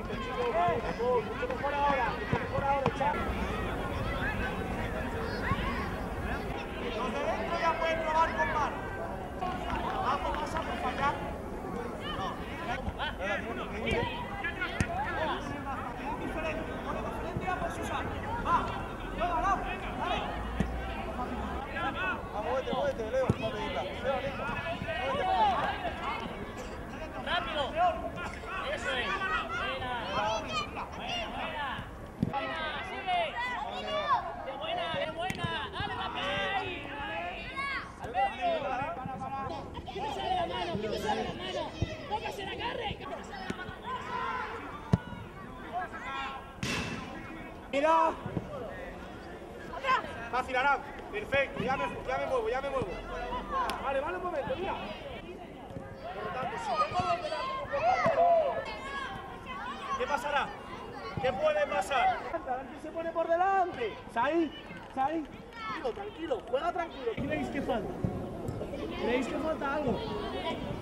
Mucho mejor ahora, chaval. Los de dentro ya pueden probar con mano. Abajo pasa por fallar. No. Pone diferente a por Susana. Va, juega, dale. Muévete, Leo, para pedirla. Leo, listo. ¡Rápido! ¡Eso es! ¡Buena! ¡Sigue! ¡Qué buena! ¡Dale, Rafael! ¡Alberto! ¿Qué te sale la mano? ¡Póngase la agarre! ¡Mira! Fácil, Arán. Perfecto, ya me muevo. Vale, un momento, mira. Por lo tanto, si tengo los delanteros, ¿qué pasará? ¿Qué puede pasar? Dante se pone por delante. Sai. Tranquilo, juega tranquilo. ¿Creéis que falta? ¿Creéis que falta algo?